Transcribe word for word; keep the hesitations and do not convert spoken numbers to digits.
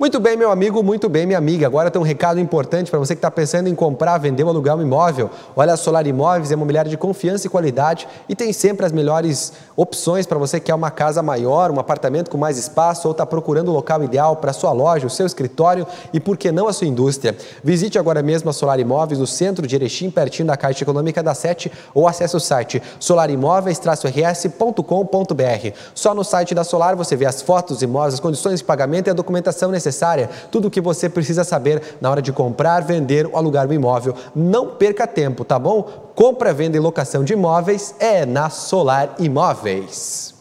Muito bem, meu amigo, muito bem, minha amiga. Agora tem um recado importante para você que está pensando em comprar, vender ou alugar um imóvel. Olha, a Solar Imóveis é uma imobiliária de confiança e qualidade e tem sempre as melhores opções para você que quer uma casa maior, um apartamento com mais espaço ou está procurando o local ideal para a sua loja, o seu escritório e, por que não, a sua indústria. Visite agora mesmo a Solar Imóveis no centro de Erechim, pertinho da Caixa Econômica da Sete, ou acesse o site solar imóveis traço r s ponto com ponto b r. Só no site da Solar você vê as fotos dos imóveis, as condições de pagamento e a documentação necessária. necessária, tudo o que você precisa saber na hora de comprar, vender ou alugar um imóvel. Não perca tempo, tá bom? Compra, venda e locação de imóveis é na Solar Imóveis.